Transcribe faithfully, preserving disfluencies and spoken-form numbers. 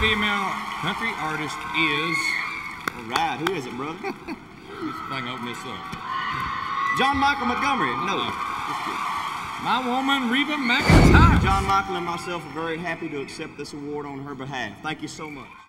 female country artist is... All right, who is it, brother? Let's see if I can open this up. John Michael Montgomery. No. Uh, my woman, Reba McEntire. John Michael and myself are very happy to accept this award on her behalf. Thank you so much.